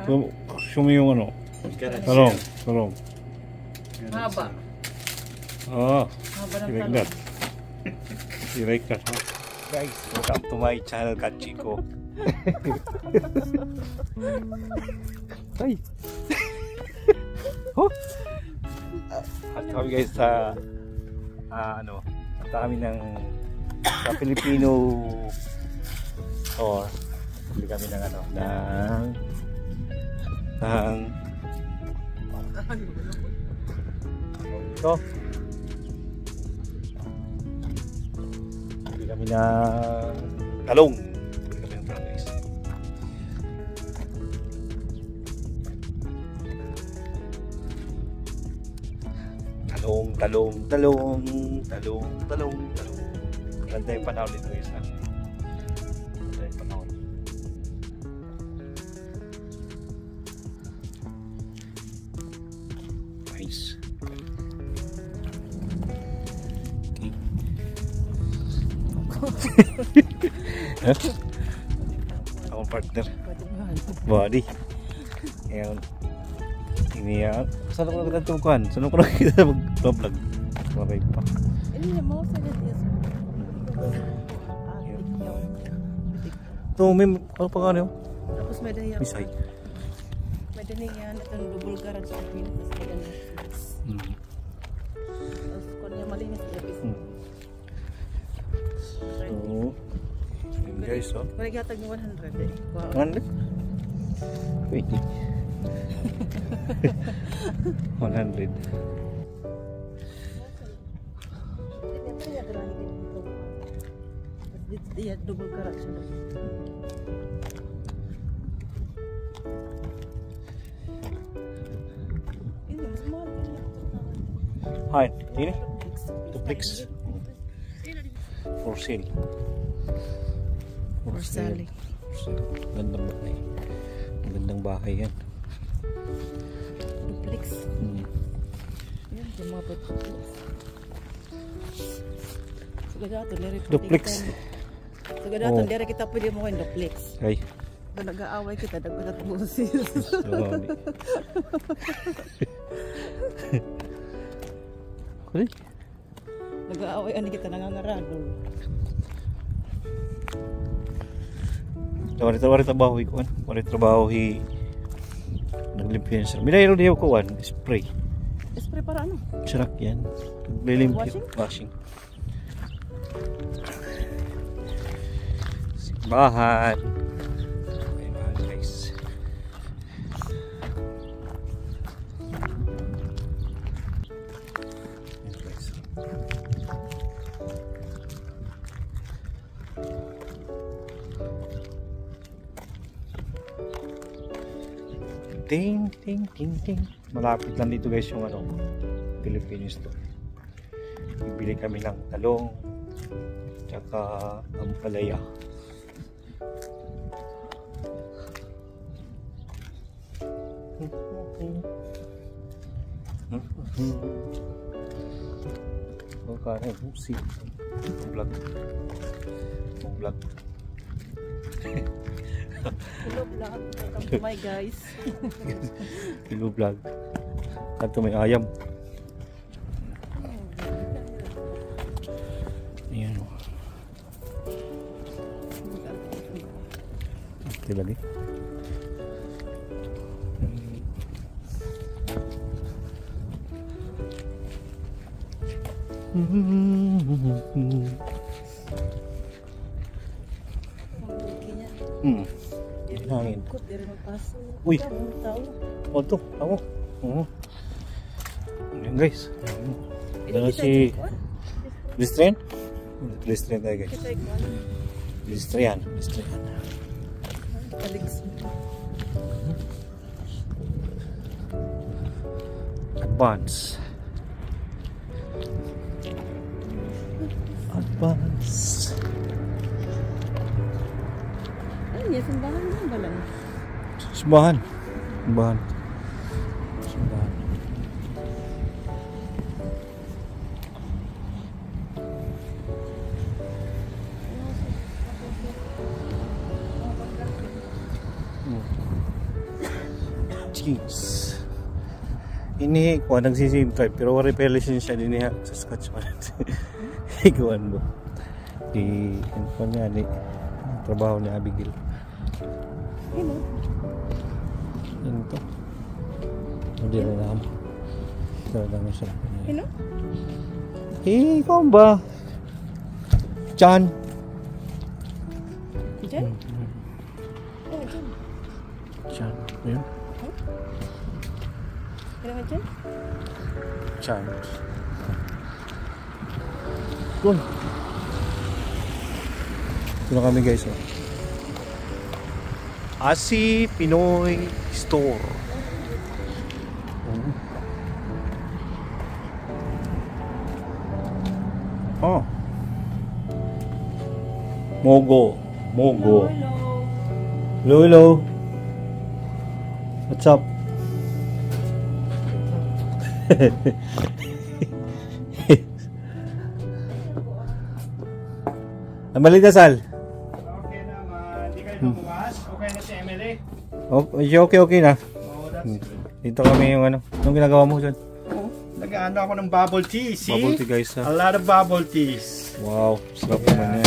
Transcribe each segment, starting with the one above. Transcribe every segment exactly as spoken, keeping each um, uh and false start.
Show me yung ano. Talong. Talong. Haba. Oh. Haba ng Like talong. that. You like that, huh? Guys, welcome to my channel, Kachiko. Ay. Oh. At kami guys sa uh, ano, at kami ng sa Filipino store. Bili kami ng ano, ng ng ito. Bili kami ng talong. Bili kami ng talong guys. Talong, talong, talong, talong, talong, talong. Ganda yung panahon dito guys. Ganda yung panahon. Nice. Okay. Akong partner. Body. Ayan. Ini ya. Saan ako nakita tumukuhan? Saan ako nakita mag-vlog? Maray pa. Ini mo sa dito. Ito, may ano pa nga niyo? Tapos may daya. Misay. May daya yan. Itong double garage sa akin. Tapos may daya. Hmm. Tapos kung niya malinis niya. Hmm. So, yun guys, oh. Kung naghatag mo one hundred eh. one hundred? twenty. one hundred. Iya, double garage siya. Ini mas mahal kan Hi, ini? Duplex. For sale. For selling. For sale. Gandang bahay. Gandang bahay yan. Duplex. Hmm. Yan, jumabot duplex. Sagadato, nere Duplex. Sagadato, Oh. nere kita pwede mo kayo duplex. Ay. Kung nag-aaway kita, dapat at busis. Grabe. Kulit. Nag-aaway, ano kita, nangangarado. Wari wari trabaho hi kuan. Wari trabaho hi naglimpyo sir. Minayro diyo kuan, spray. Spray para ano? Sarak yan. Naglimpyo. Washing? Washing. Simbahan. Ayan guys. Ayan guys. Ting, ting, ting, ting. Malapit lang dito guys yung ano, Filipino store. Bibili kami ng talong, tsaka ampalaya. Oh, kaya si vlog. Vlog. Hello vlog. Welcome to my guys. Hello vlog. Kanto may ayam. Ayan o. Okay lagi. Hmm. Hangin. Uy. Oh to, tamo. Oo. Ayan guys. Dala si Listrain. Listrain tayo guys. Listrain. Listrain. Advance. Advance. Ano niya? Simbahan mo ba lang? Simbahan. Simbahan. Simbahan. Jeans. Ini ko nagsisim drive pero wala pa lisensya din niya sa Saskatchewan. Ikuan mo. Di ano niya ni trabaho ni Abigail. Ano? Ano to? Hindi na alam. Talaga mo siya. Ano? Eh, ikaw ba? Chan. Diyan? Oh, diyan. Chan. Ayun. Kailangan dyan? Chan. Doon. Ito na kami guys. Oh. Asi Pinoy Store. Oh. Oh. Mogo. Mogo. Hello, hello. What's up? Ang maligasal. Okay naman. Hindi kayo bukas? Okay na si Emily? Okay, okay, okay na. Oh, that's good. Dito kami yung ano. Anong ginagawa mo dyan? Oh, nag-ano ako ng bubble tea, see? Bubble tea guys ha. A lot of bubble teas. Wow, sarap naman yan.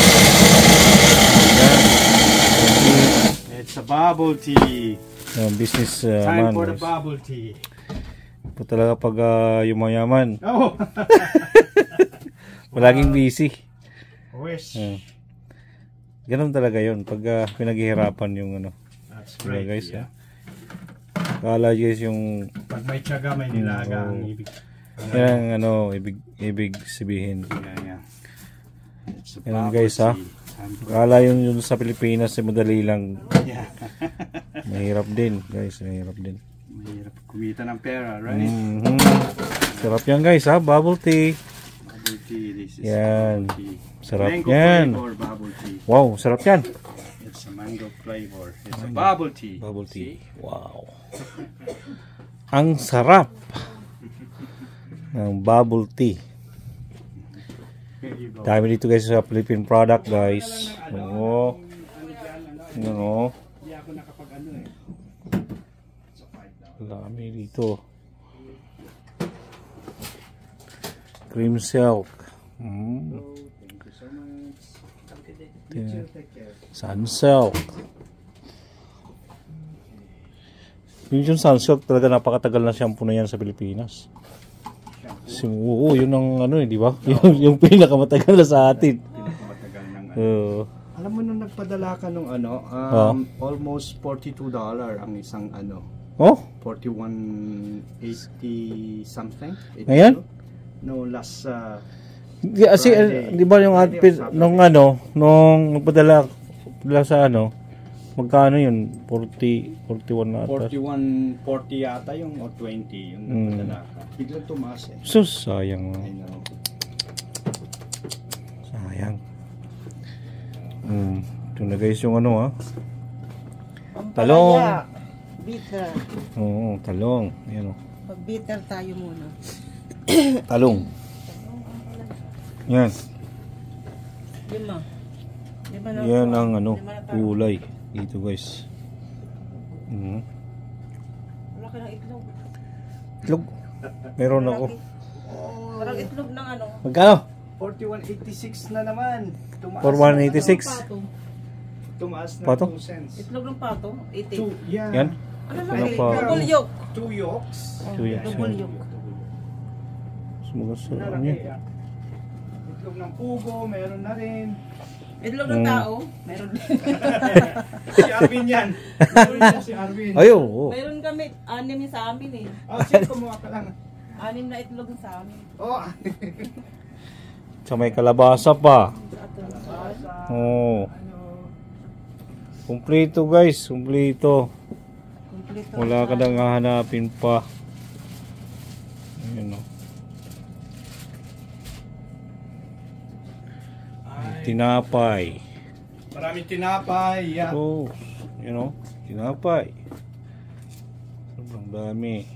It's a bubble tea. Yan, business uh, Time man. for the Guys. bubble tea. Ito talaga pag uh, yumayaman. Oh! Palaging busy. Wish. Uh, ganun talaga yun. Pag uh, pinaghihirapan yung ano. That's Diba, right. guys. Yeah. Kala guys yung Pag may tiyaga, may nilaga ang Oh. ibig. yan ang ano, ibig, ibig sabihin. Yeah, yeah. It's a Yan, bubble guys, ha? tea. Time for- Kala yun yun sa Pilipinas ay madali lang. Yeah. Mahirap din guys, mahirap din. Mahirap kumita ng pera, right? Mhm. Sarap yan guys ha, bubble tea. Bubble tea. This is Yan. bubble tea. Sarap Mango yan. flavor bubble tea. Wow, sarap yan. It's a mango flavor. It's a bubble tea. Bubble tea. Wow. Ang sarap ng bubble tea. Here you go. Dami dito guys sa Philippine product guys. Oo. Yun o. Hindi ako nakapag-ano eh. Dami dito. Cream silk. Mm. Thank you so much. Tingnan. Take care. Sun silk. Yung yung sun silk talaga napakatagal na shampoo na yan sa Pilipinas. Si, oo, yun ang ano eh, di ba? Yung, yung pinakamatagal na sa atin. Pinakamatagal ng ano. Uh, Alam mo nung nagpadala ka nung ano, um, Ah. almost forty-two dollars ang isang ano, oh? forty-one eighty something. Ngayon? No, last uh, Di, kasi, Friday. di ba yung Friday outfit or Saturday? nung ano, nung nagpadala padala sa ano, magkano yun? forty, forty-one na ata. forty-one forty yata yung o twenty yung Mm. nagpadala ka. Biglang tumaas eh. Sus, sayang. I know. Sayang. Hmm. Ito na guys yung ano ha. Talong. Bitter. Oo, talong. Ayan o. Pag-bitter tayo muna. Talong. Yan. Lima. Lima na. Yan ang ano, Lima na tayo. kulay. Dito guys. Hmm. Wala ka ng itlog. Itlog. Meron ako. Parang itlog ng ano. Magkano? forty-one eighty-six na naman. Tumaas forty-one na- eighty-six. Pato. Tumaas na Pato? two cents. Itlog ng pato. eighty. Two, yeah. Yan. Ano lang? Ano eh, pa? Double yolk. Two yolks. Two yolks, Double yan. yolk. Sumagas sa ano Lalaki, yan. ah. Itlog ng pugo, meron na rin. Itlog ng Mm. tao. Meron din. Si Arvin yan. Meron yan si Arvin. Ay, oo. Meron kami. Anim yung sa amin eh. Oh, sige, kumuha ka lang. Anim na itlog yung sa amin. Oh, Sa may kalabasa pa. At uh, Oo. Kumplito guys. Kumplito. Kompleto. Wala ka nang hahanapin pa. Ayun o. Tinapay. maraming tinapay. Yeah. Oh, you know, tinapay. Sobrang dami.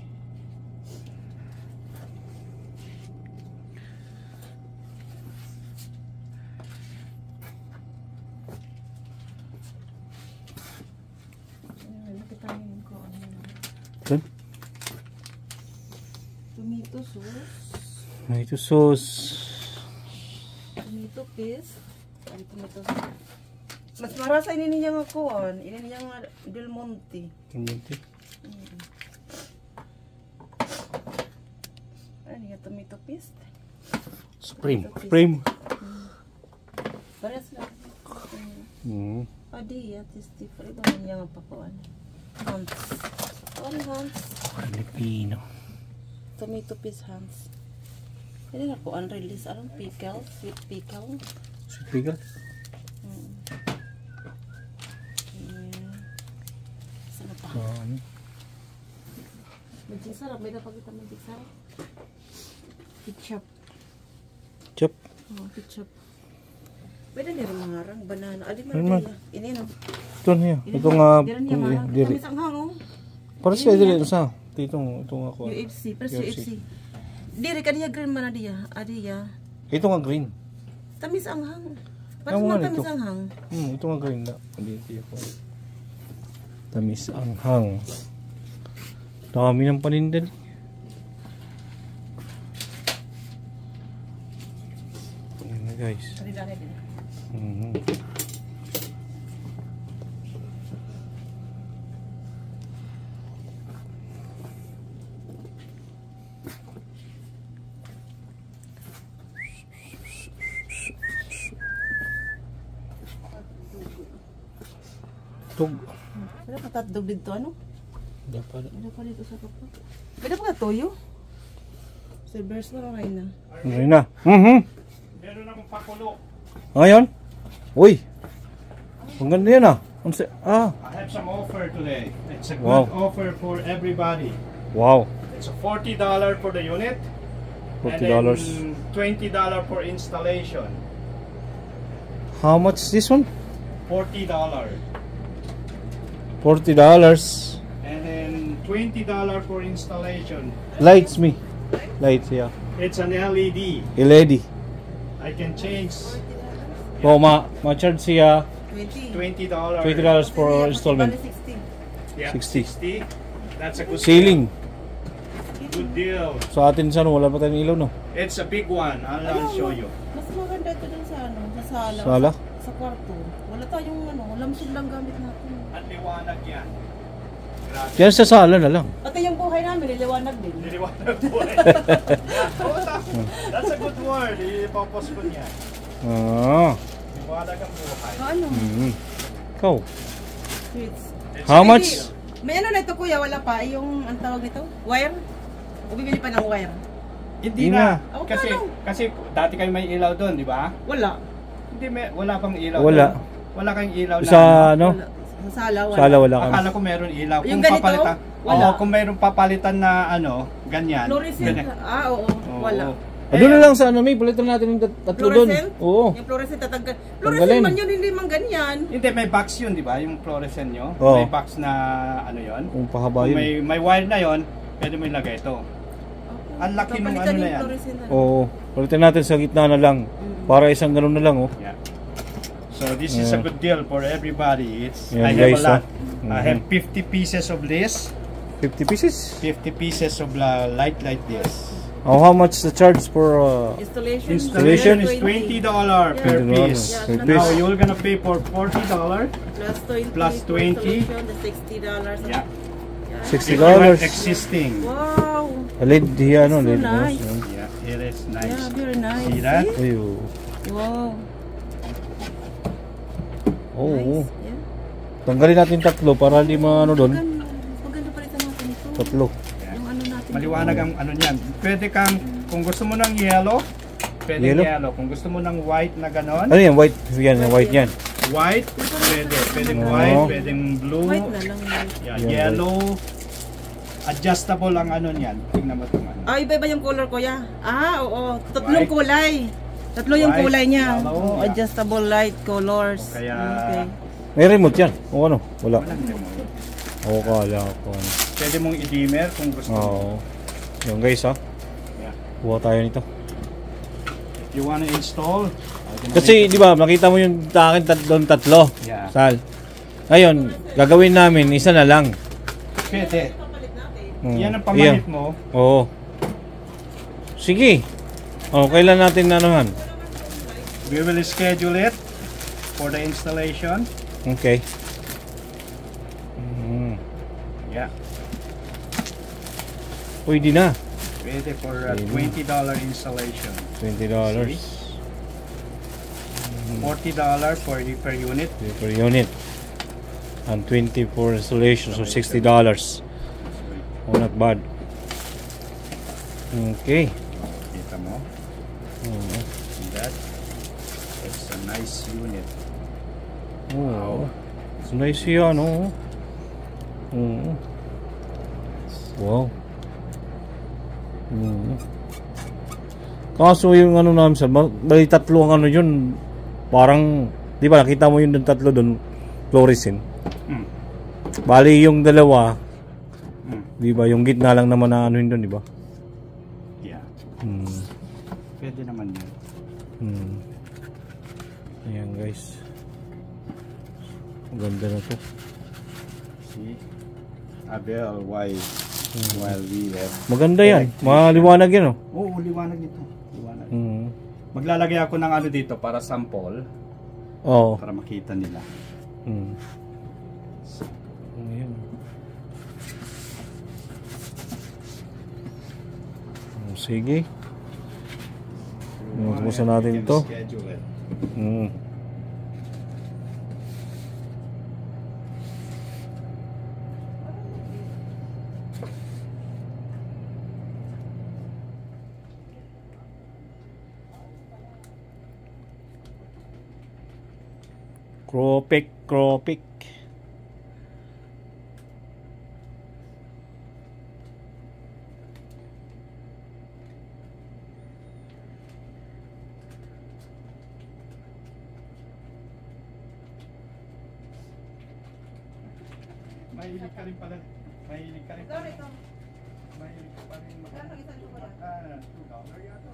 Doon. Tomato sauce. Tomato sauce. Tomato paste. Ay, tomato sauce. Mas marasa ini niya nga kuan. Ini niya nga Del Monte. Hindi. Ano yung tomato paste? Supreme. Supreme. Parehas lang. Hmm. Adi, at is different. Ito niya nga pakuan. Hans. Ano Hans? Filipino. Tomato paste Hans. Ini na po unreleased. Anong pickle? Sweet pickle. Sweet pickle? Hmm. Yeah. Sana pa? Um, Magic sarap. May dapat kita magic sarap. Ketchup. Chop. Oh, ketchup. Pwede na rin mangarang. Banana. Adi Ano man man? diya. Ini no. Ito niya. Ito nga. Diyan niya mangarang. Diri. Tamis ang hangong. Para siya dili sa. Itong itong ako. U F C. Pero U U F F C. C. Diri ka diya green man na diya. Adi ya. Ito nga green. Tamis ang hang. Ano Parang nga mga tamis nito? ang hang. Hmm, ito nga green na. Hindi hindi ako. Tamis ang hang. Dami ng panindan. Ayan na guys. Adi dali din. Mhm. Tug. Pwede pa tatdog dito ano? Dapat. Pwede pa dito sa kapwa. Pwede pa ka toyo? Silvers na lang na. Ano na? Mhm. Meron akong pakulo. Ngayon? Uy. Ang ganda yan ah. Ang si- ah. I have some offer today. It's a good Wow. offer for everybody. Wow. It's a forty dollars for the unit. forty dollars. And then twenty dollars for installation. How much is this one? forty dollars. forty dollars. And then twenty dollars for installation. Lights me. Lights, yeah. It's an L E D. L E D. I can change Oh, ma ma-charge siya twenty. twenty dollars. twenty dollars for installment. Bali sixty. Yeah, sixty. sixty. That's a good Ceiling. deal. Good deal. Sa atin sa ano, wala pa tayong ilaw, no? It's a big one. I'll, I'll show you. Mas maganda ito dun sa ano, sa sala. Sala? Sa kwarto. Wala tayong ano, lamsin lang gamit natin. At liwanag yan. Grabe. Yan sa sala na lang. Pati yung buhay namin, niliwanag din. Niliwanag po eh. That's a good word. Ipapos ko niya. Ah. Liwanag ang buhay. Ano? Mm. Ikaw. Sweets. How Ay, much? di- May ano na ito kuya, wala pa. Yung, ang tawag nito? Wire? O bibili pa ng wire? Hindi Hindi na. na. Kasi Oh, paano? kasi dati kayo may ilaw doon, di ba? Wala. Hindi may wala pang ilaw. Wala. doon. Wala kang ilaw na. Sa ano? ano? Wala. Sa sala, wala. Sala wala kami. Akala ko meron ilaw. Yung Kung ganito? papalitan. Wala. Oo, kung meron papalitan na ano, ganyan. Fluorescent. ganyan. Ah, oo. Oo. Wala. Ah, doon na lang sa ano, may palitan natin yung tat- tatlo doon. Fluorescent? Oo. Yung fluorescent tatanggal. Tanggalin. Fluorescent man yun, hindi man ganyan. Hindi, may box yun, di ba? Yung fluorescent nyo. Oo. May box na ano yun. Kung pahaba Kung yun. may, may wire na yon, pwede mo ilagay ito. Ang laki nung Papalitan ano na yung yan. fluorescent na. Oo. Palitan natin sa gitna na lang. Para isang ganun na lang, oh. Yeah. So this is a Yeah. good deal for everybody. It's Yan, I have guys, a lot. oh. I have Mhm. fifty pieces of this, fifty pieces. fifty pieces of uh, light like this. Oh, how much the charge for uh, Installation. Installation is twenty. twenty dollars Yeah. per twenty dollars piece. Yeah, per so piece? Now you're gonna pay for forty dollars. Plus twenty. Plus for twenty. installation, the sixty dollars. Yeah. sixty If you have dollars? existing. Wow. L E D yan, So ano? L E D nice. no? Yeah, it is nice. Yeah, very nice. See that? Ay, oh. Wow. Oo. Nice. Yeah. Tanggalin natin tatlo para hindi maano doon. Maganda. Maganda palitan natin ito. Tatlo. Yung ano natin. Maliwanag ang ano niyan. Pwede kang, kung gusto mo ng yellow, pwede Yellow? yellow. Kung gusto mo ng white na ganon, Ano yan? White. Yan, yung white yan. white, pwede. Pwedeng Oo. white, pwedeng blue, White na lang. Yun. yeah, Yeah, yellow. Adjustable ang ano niyan. Tingnan mo itong ano. Ah, iba-iba yung color kuya. Ah, oo. Tatlong White. kulay. Tatlo yung White, kulay niya. yellow, Oh, yeah. adjustable light colors. O kaya- Okay. May remote yan. O ano? Wala. Walang remote. Oo, kala ko. Pwede mong i-dimmer kung gusto mo. Oo. Yung guys, ha? Yeah. Kuha tayo nito. If you wanna install, I can Kasi, make di ba, makita mo yung sa akin tat doon tatlo. Yeah. Sal. Ngayon, gagawin namin, isa na lang. it. Pwede. Papalit natin. Hmm. Yan ang pamanit mo. Oo. Sige. Oh, kailan natin nanuhan? We will schedule it for the installation. Okay. Mm. Yeah. Pwede na. Pwede for a Pwede. twenty dollar installation. twenty dollars. forty dollar for the per unit. Per unit. And twenty for installation. So sixty dollars. Oh, not bad. Okay. Kita mo? Oo. See that? It's a nice unit. Oo. It's nice yan, oh. Oo. Wow. Oo. Kaso yung ano namin sa, bali tatlo ang ano yun, parang, di ba nakita mo yun yung tatlo doon, fluorescent. Mm. Bali yung dalawa, Mm. di ba, yung gitna lang naman na ano yun doon, di ba? Yeah. Hmm. Pwede naman yun. Hmm. Ayan guys. Ang ganda na to. See? Abel, why? While we have... Maganda yan. Maliwanag yan, oh. Oo, oh, liwanag nito. Liwanag. Hmm. Maglalagay ako ng ano dito para sample. Oo. Para makita nila. Hmm. Ayan. Oh, sige. Kumusta natin to? Schedule it. Hmm. Kropik, kropik. Mahilig ka rin pala. Mahilig ka rin pala. Mahilig ka pa rin. Ah, two dollars yata.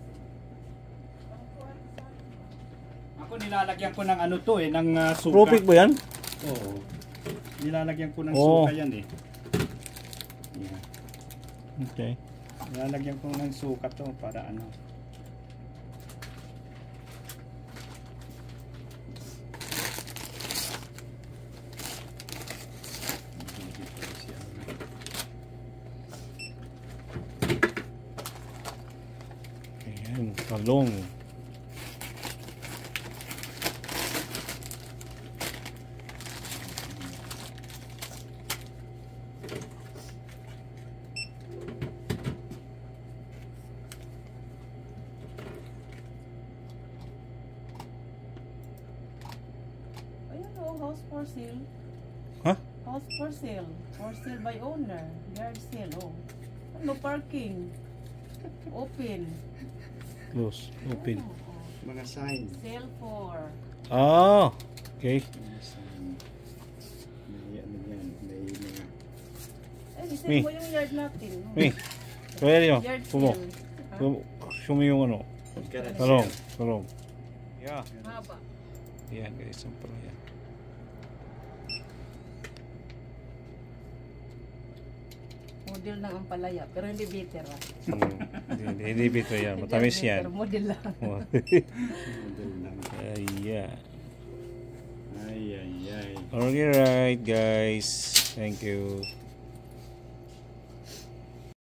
Ako nilalagyan ko ng ano to eh, ng uh, suka. Kropik ba yan? Oo. Nilalagyan ko ng Oo. suka yan eh. Yeah. Okay. Nilalagyan ko ng suka to para ano. Ayan, talong. Ayun o, house for sale. Ha? House for sale. For sale by owner. Yard sale, oh. No parking. Open. Close. Open. Oh, oh. Mga sign. Sale for. Ah, okay. Mga sign. May ano yan. May mga... Eh, Me. isip mo yung yard natin. oh. Hey, pwede mo. Yard Pumo. sale. Ha? Pumo. Show me yung ano. Talong. Talong. Yeah. Haba. Ayan guys, ang pala yan. Model ng ampalaya. Pero hindi bitter ah. Hmm. Hindi, hindi bito yan. Matamis Hindi yan. bitter, model lang. Oh. Model lang. Ayan. Ay, ay, ay. Okay, right guys. Thank you.